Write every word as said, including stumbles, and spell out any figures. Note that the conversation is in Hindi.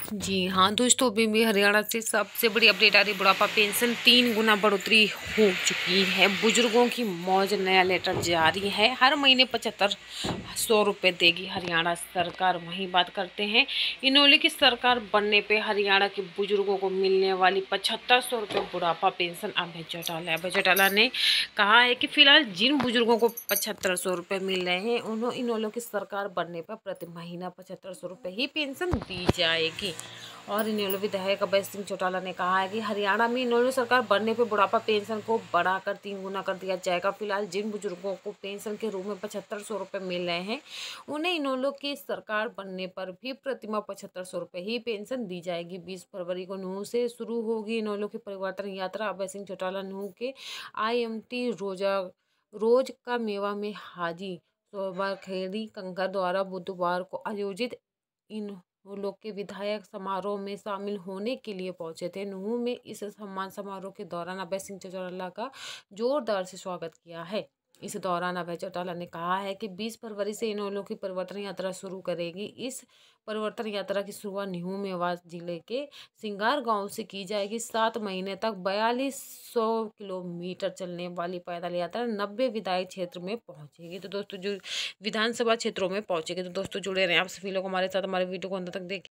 जी हाँ दोस्तों, अभी भी हरियाणा से सबसे बड़ी अपडेट आ रही। बुढ़ापा पेंशन तीन गुना बढ़ोतरी हो चुकी है। बुजुर्गों की मौज, नया लेटर जारी है। हर महीने पचहत्तर सौ रुपये देगी हरियाणा सरकार। वहीं बात करते हैं, इनेलो की सरकार बनने पे हरियाणा के बुजुर्गों को मिलने वाली पचहत्तर सौ रुपये बुढ़ापा पेंशन अभय चौटाला अभय चौटाला ने कहा है कि फिलहाल जिन बुजुर्गों को पचहत्तर सौ रुपये मिल रहे हैं, उन्होंने इनेलो की सरकार बनने पर प्रति महीना पचहत्तर सौ रुपये ही पेंशन दी जाएगी। और इनेलो विधायक अभय सिंह चौटाला ने कहा है कि हरियाणा में इनेलो सरकार बनने पर बुढ़ापा पेंशन को बढ़ाकर तीन गुना कर दिया जाएगा। फिलहाल जिन बुजुर्गों को पेंशन के रूप में पचहत्तर सौ रुपये मिल रहे हैं, उन्हें इनेलो की सरकार बनने पर भी प्रतिमा पचहत्तर सौ रुपये ही पेंशन दी जाएगी। बीस फरवरी को नूंह से शुरू होगी इनेलो की परिवर्तन यात्रा। अभय सिंह चौटाला नूंह के आई एम टी रोजा रोज का मेवा में हाजी सोबाखेड़ी कंकर द्वारा बुधवार को आयोजित इन लोग के विधायक समारोह में शामिल होने के लिए पहुंचे थे। नूंह में इस सम्मान समारोह के दौरान अभय सिंह चौटाला का जोरदार से स्वागत किया है। इस दौरान अभय चौटाला ने कहा है कि बीस फरवरी से इनेलो की परिवर्तन यात्रा शुरू करेगी। इस परिवर्तन यात्रा की शुरुआत न्यू मेवात जिले के सिंगार गांव से की जाएगी। सात महीने तक बयालीस सौ किलोमीटर चलने वाली पैदल यात्रा नब्बे विधायी क्षेत्र में पहुंचेगी। तो दोस्तों, जो विधानसभा क्षेत्रों में पहुंचेगी। तो दोस्तों, जुड़े रहें आप सभी लोग हमारे साथ। हमारे वीडियो को अंत तक देखें।